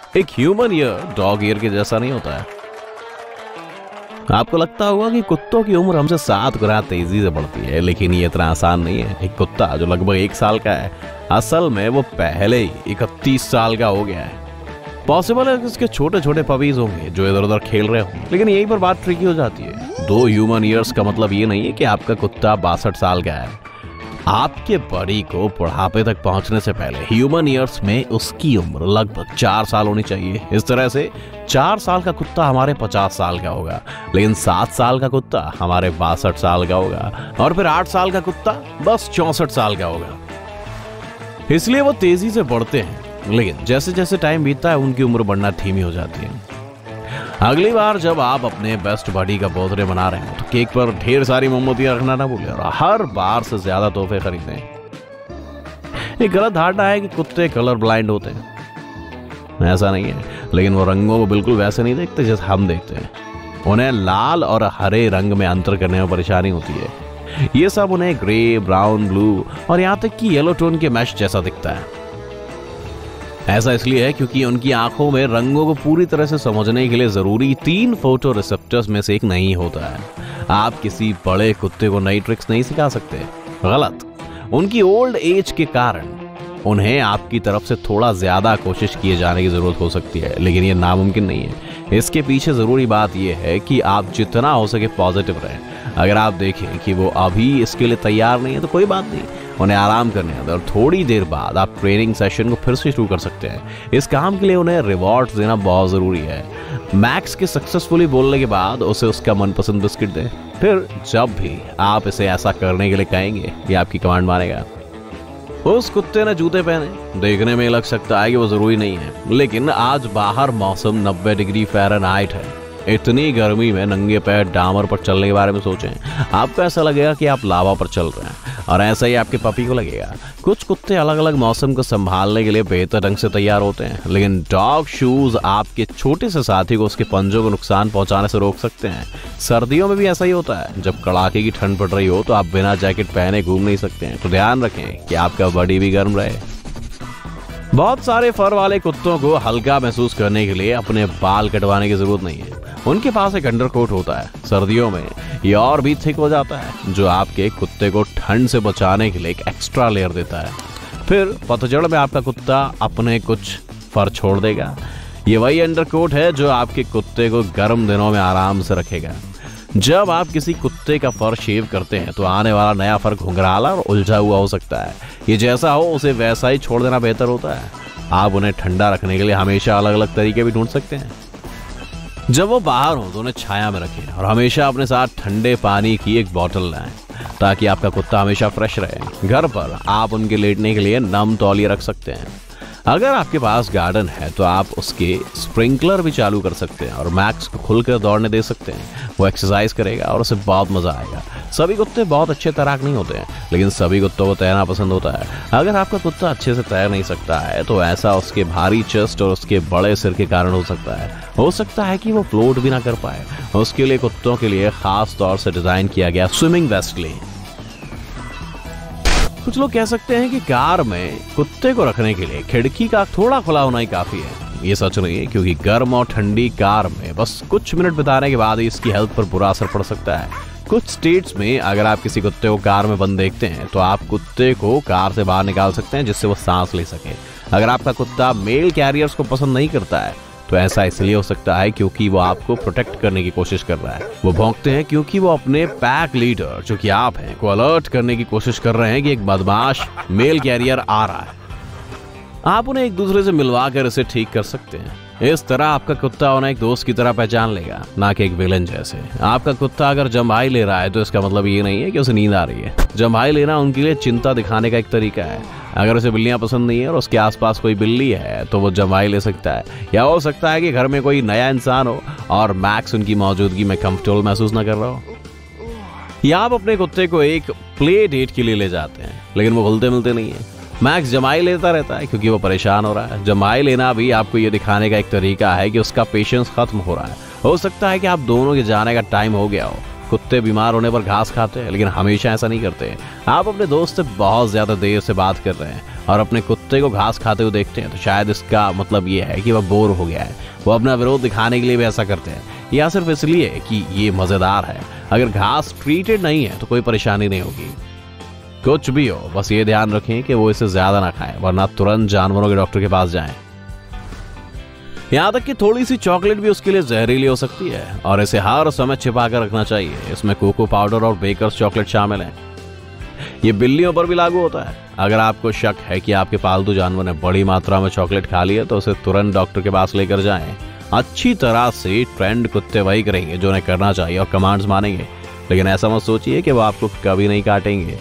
एक human ear dog year के जैसा नहीं होता है। आपको लगता होगा कि कुत्तों की उम्र हमसे 7 गुना तेजी से बढ़ती है, लेकिन ये इतना आसान नहीं है। एक कुत्ता जो लगभग 1 साल का है, असल में वो पहले ही 31 साल का हो गया है। पॉसिबल है कि उसके छोटे छोटे पपीज होंगे जो इधर उधर खेल रहे हों, लेकिन यहीं पर बात ट्रिकी हो जाती है। 2 ह्यूमन ईयर्स का मतलब ये नहीं है कि आपका कुत्ता 62 साल का है। आपके बॉडी को बुढ़ापे तक पहुंचने से पहले ह्यूमन ईयर्स में उसकी उम्र लगभग 4 साल होनी चाहिए। इस तरह से 4 साल का कुत्ता हमारे 50 साल का होगा, लेकिन 7 साल का कुत्ता हमारे 62 साल का होगा, और फिर 8 साल का कुत्ता बस 64 साल का होगा। इसलिए वो तेजी से बढ़ते हैं, लेकिन जैसे जैसे टाइम बीतता है उनकी उम्र बढ़ना धीमी हो जाती है। अगली बार जब आप अपने बेस्ट बडी का बर्थडे मना रहे हो तो केक पर ढेर सारी मोमबत्तियां रखना ना भूलें और हर बार से ज्यादा तोहफे खरीदें। एक गलत धारणा है कि कुत्ते कलर ब्लाइंड होते हैं। ऐसा नहीं है, लेकिन वो रंगों को बिल्कुल वैसे नहीं देखते जैसे हम देखते हैं। उन्हें लाल और हरे रंग में अंतर करने में परेशानी होती है। ये सब उन्हें ग्रे, ब्राउन, ब्लू और यहाँ तक कि येलो टोन के मैश जैसा दिखता है। ऐसा इसलिए है क्योंकि उनकी आंखों में रंगों को पूरी तरह से समझने के लिए जरूरी 3 फोटो रिसेप्टर्स में से एक नहीं होता है। आप किसी बड़े कुत्ते को नई ट्रिक्स नहीं सिखा सकते। गलत। उनकी ओल्ड एज के कारण उन्हें आपकी तरफ से थोड़ा ज्यादा कोशिश किए जाने की जरूरत हो सकती है, लेकिन ये नामुमकिन नहीं है। इसके पीछे जरूरी बात यह है कि आप जितना हो सके पॉजिटिव रहें। अगर आप देखें कि वो अभी इसके लिए तैयार नहीं है तो कोई बात नहीं, उन्हें आराम करने दें और थोड़ी देर बाद आप ट्रेनिंग सेशन को फिर से शुरू कर सकते हैं। इस काम के लिए उन्हें रिवॉर्ड्स देना बहुत ज़रूरी है। मैक्स के सक्सेसफुली बोलने के बाद उसे उसका मनपसंद बिस्किट दें। फिर जब भी आप इसे ऐसा करने के लिए कहेंगे, ये आपकी कमांड मानेगा। उस कुत्ते ने जूते पहने। देखने में लग सकता है कि वो ज़रूरी नहीं है, लेकिन आज बाहर मौसम 90 डिग्री फ़ारेनहाइट है। इतनी गर्मी में नंगे पैर डामर पर चलने के बारे में सोचें। आपको ऐसा लगेगा कि आप लावा पर चल रहे हैं, और ऐसा ही आपके पपी को लगेगा। कुछ कुत्ते अलग अलग मौसम को संभालने के लिए बेहतर ढंग से तैयार होते हैं, लेकिन डॉग शूज आपके छोटे से साथी को उसके पंजों को नुकसान पहुंचाने से रोक सकते हैं। सर्दियों में भी ऐसा ही होता है। जब कड़ाके की ठंड पड़ रही हो तो आप बिना जैकेट पहने घूम नहीं सकते हैं, तो ध्यान रखें कि आपका बॉडी भी गर्म रहे। बहुत सारे फर वाले कुत्तों को हल्का महसूस करने के लिए अपने बाल कटवाने की जरूरत नहीं है। उनके पास एक अंडरकोट होता है। सर्दियों में ये और भी थिक हो जाता है, जो आपके कुत्ते को ठंड से बचाने के लिए एक एक्स्ट्रा लेयर देता है। फिर पतझड़ में आपका कुत्ता अपने कुछ फर छोड़ देगा। ये वही अंडरकोट है जो आपके कुत्ते को गर्म दिनों में आराम से रखेगा। जब आप किसी कुत्ते का फर शेव करते हैं तो आने वाला नया फर घुंघराला और उलझा हुआ हो सकता है। ये जैसा हो उसे वैसा ही छोड़ देना बेहतर होता है। आप उन्हें ठंडा रखने के लिए हमेशा अलग अलग तरीके भी ढूंढ सकते हैं। जब वो बाहर हो तो उन्हें छाया में रखें और हमेशा अपने साथ ठंडे पानी की एक बोतल लाएं, ताकि आपका कुत्ता हमेशा फ्रेश रहे। घर पर आप उनके लेटने के लिए नम तौलिए रख सकते हैं। अगर आपके पास गार्डन है तो आप उसके स्प्रिंकलर भी चालू कर सकते हैं और मैक्स को खुलकर दौड़ने दे सकते हैं। वो एक्सरसाइज करेगा और उसे बहुत मजा आएगा। सभी कुत्ते बहुत अच्छे तैराक नहीं होते हैं, लेकिन सभी कुत्तों को तैरना पसंद होता है। अगर आपका कुत्ता अच्छे से तैर नहीं सकता है तो ऐसा उसके भारी चेस्ट और उसके बड़े सिर के कारण हो सकता है। हो सकता है कि वो फ्लोट भी ना कर पाए। उसके लिए कुत्तों के लिए खास तौर से डिजाइन किया गया स्विमिंग वेस्ट लें। कुछ लोग कह सकते हैं कि कार में कुत्ते को रखने के लिए खिड़की का थोड़ा खुला होना ही काफी है। ये सच नहीं है, क्योंकि गर्म और ठंडी कार में बस कुछ मिनट बिताने के बाद ही इसकी हेल्थ पर बुरा असर पड़ सकता है। कुछ स्टेट्स में अगर आप किसी कुत्ते को कार में बंद देखते हैं तो आप कुत्ते को कार से बाहर निकाल सकते हैं, जिससे वो सांस ले सके। अगर आपका कुत्ता मेल कैरियर्स को पसंद नहीं करता है तो ऐसा इसलिए हो सकता है क्योंकि वो आपको प्रोटेक्ट करने की कोशिश कर रहा है। वो भौंकते हैं क्योंकि वो अपने पैक लीडर, जो कि आप हैं, को अलर्ट करने की कोशिश कर रहे हैं कि एक बदमाश मेल कैरियर आ रहा है। आप उन्हें एक दूसरे से मिलवाकर इसे ठीक कर सकते हैं। इस तरह आपका कुत्ता उन्हें एक दोस्त की तरह पहचान लेगा, ना कि एक विलन जैसे। आपका कुत्ता अगर जम्भाई ले रहा है तो इसका मतलब ये नहीं है कि उसे नींद आ रही है। जम्भाई लेना उनके लिए चिंता दिखाने का एक तरीका है। अगर उसे बिल्लियां पसंद नहीं है और उसके आसपास कोई बिल्ली है तो वो जम्भाई ले सकता है। या हो सकता है कि घर में कोई नया इंसान हो और मैक्स उनकी मौजूदगी में कंफर्टेबल महसूस न कर रहा हो। या आप अपने कुत्ते को एक प्ले डेट के लिए ले जाते हैं, लेकिन वो घुलते मिलते नहीं है। मैक्स जमाई लेता रहता है क्योंकि वो परेशान हो रहा है। जमाई लेना भी आपको ये दिखाने का एक तरीका है कि उसका पेशेंस खत्म हो रहा है। हो सकता है कि आप दोनों के जाने का टाइम हो गया हो, कुत्ते बीमार होने पर घास खाते हैं, लेकिन हमेशा ऐसा नहीं करते। आप अपने दोस्त से बहुत ज्यादा देर से बात कर रहे हैं और अपने कुत्ते को घास खाते हुए देखते हैं, तो शायद इसका मतलब ये है कि वह बोर हो गया है। वो अपना विरोध दिखाने के लिए भी ऐसा करते हैं, या सिर्फ इसलिए कि ये मजेदार है। अगर घास ट्रीटेड नहीं है तो कोई परेशानी नहीं होगी। कुछ भी हो, बस ये ध्यान रखें कि वो इसे ज्यादा ना खाएं, वरना तुरंत जानवरों के डॉक्टर के पास जाएं। यहाँ तक कि थोड़ी सी चॉकलेट भी उसके लिए जहरीली हो सकती है और इसे हर समय छिपा कर रखना चाहिए। इसमें कोको पाउडर और बेकर्स चॉकलेट शामिल है। ये बिल्लियों पर भी लागू होता है। अगर आपको शक है कि आपके पालतू जानवर ने बड़ी मात्रा में चॉकलेट खा ली है, तो उसे तुरंत डॉक्टर के पास लेकर जाएं। अच्छी तरह से ट्रेंड कुत्ते वही करेंगे जो उन्हें करना चाहिए और कमांड्स मानेंगे, लेकिन ऐसा मत सोचिए कि वो आपको कभी नहीं काटेंगे।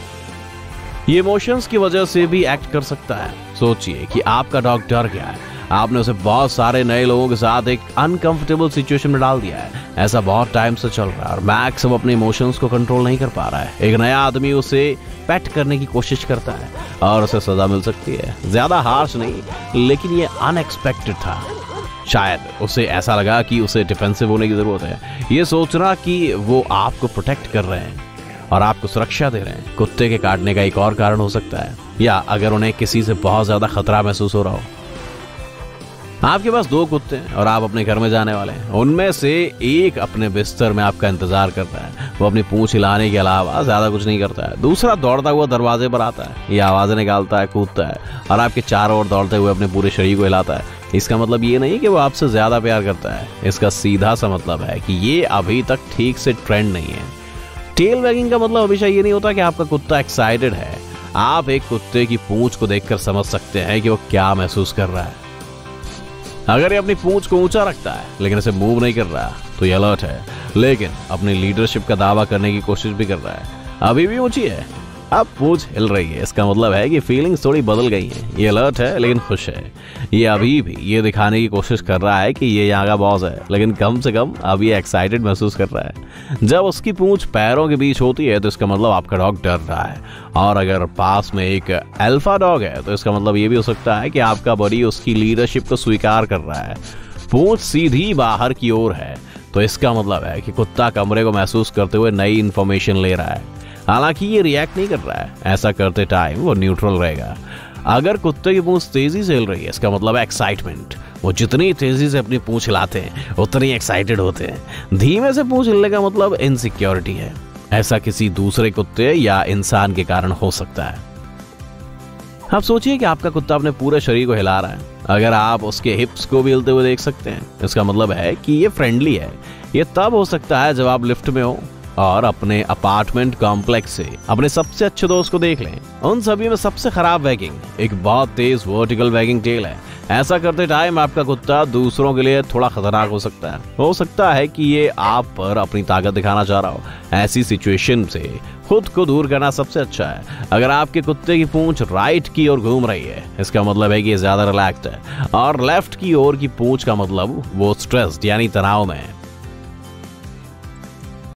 ये इमोशंस की वजह से भी एक्ट कर सकता है। सोचिए कि आपका डॉग डर गया है, आपने उसे बहुत सारे नए लोगों के साथ एक अनकंफर्टेबल सिचुएशन में डाल दिया है। ऐसा बहुत टाइम से चल रहा है और मैक्स अब अपने इमोशंस को कंट्रोल नहीं कर पा रहा है। एक नया आदमी उसे पेट करने की कोशिश करता है और उसे सजा मिल सकती है। ज्यादा हार्श नहीं, लेकिन ये अनएक्सपेक्टेड था। शायद उसे ऐसा लगा कि उसे डिफेंसिव होने की जरूरत है। ये सोचना कि वो आपको प्रोटेक्ट कर रहे हैं और आपको सुरक्षा दे रहे हैं, कुत्ते के काटने का एक और कारण हो सकता है। या अगर उन्हें किसी से बहुत ज्यादा खतरा महसूस हो रहा हो। आपके पास 2 कुत्ते हैं और आप अपने घर में जाने वाले हैं। उनमें से एक अपने बिस्तर में आपका इंतजार करता है, वो अपनी पूंछ हिलाने के अलावा ज्यादा कुछ नहीं करता है। दूसरा दौड़ता हुआ दरवाजे पर आता है, ये आवाजें निकालता है, कूदता है और आपके चारों ओर दौड़ते हुए अपने पूरे शरीर को हिलाता है। इसका मतलब ये नहीं कि वो आपसे ज्यादा प्यार करता है, इसका सीधा सा मतलब है कि ये अभी तक ठीक से ट्रेंड नहीं है। टेल वैगिंग का मतलब हमेशा ये नहीं होता कि आपका कुत्ता एक्साइटेड है। आप एक कुत्ते की पूंछ को देखकर समझ सकते हैं कि वो क्या महसूस कर रहा है। अगर ये अपनी पूंछ को ऊंचा रखता है लेकिन इसे मूव नहीं कर रहा, तो ये अलर्ट है, लेकिन अपनी लीडरशिप का दावा करने की कोशिश भी कर रहा है। अभी भी ऊंची है, अब पूंछ हिल रही है, इसका मतलब है कि फीलिंग्स थोड़ी बदल गई हैं। ये अलर्ट है लेकिन खुश है। ये अभी भी ये दिखाने की कोशिश कर रहा है कि ये यहाँ का बॉस है, लेकिन कम से कम अब ये एक्साइटेड महसूस कर रहा है। जब उसकी पूंछ पैरों के बीच होती है तो इसका मतलब आपका डॉग डर रहा है। और अगर पास में एक अल्फा डॉग है तो इसका मतलब ये भी हो सकता है कि आपका बॉडी उसकी लीडरशिप को स्वीकार कर रहा है। पूंछ सीधी बाहर की ओर है तो इसका मतलब है कि कुत्ता कमरे को महसूस करते हुए नई इंफॉर्मेशन ले रहा है। हालांकि ये रिएक्ट नहीं कर रहा है, ऐसा करते टाइम वो न्यूट्रल रहेगा। अगर कुत्ते की पूंछ तेजी से हिल रही है, इसका मतलब है एक्साइटमेंट। वो जितनी तेजी से अपनी पूंछ हिलाते हैं उतनी एक्साइटेड होते हैं। धीमे से पूंछ हिलने का मतलब इनसिक्योरिटी है। ऐसा किसी दूसरे कुत्ते या इंसान के कारण हो सकता है। आप सोचिए कि आपका कुत्ता अपने पूरे शरीर को हिला रहा है। अगर आप उसके हिप्स को भी हिलते हुए देख सकते हैं, इसका मतलब है कि ये फ्रेंडली है। ये तब हो सकता है जब आप लिफ्ट में हो और अपने अपार्टमेंट कॉम्प्लेक्स से अपने सबसे अच्छे दोस्त को देख लें। उन सभी में सबसे खराब वैगिंग एक बहुत तेज वर्टिकल वैगिंग टेल है। ऐसा करते टाइम आपका कुत्ता दूसरों के लिए थोड़ा खतरनाक हो सकता है कि ये आप पर अपनी ताकत दिखाना चाह रहा हो। ऐसी सिचुएशन से खुद को दूर करना सबसे अच्छा है। अगर आपके कुत्ते की पूंछ राइट की ओर घूम रही है, इसका मतलब है कि ये ज्यादा रिलैक्स्ड है, और लेफ्ट की ओर की पूंछ का मतलब वो स्ट्रेस्ड यानी तनाव में है।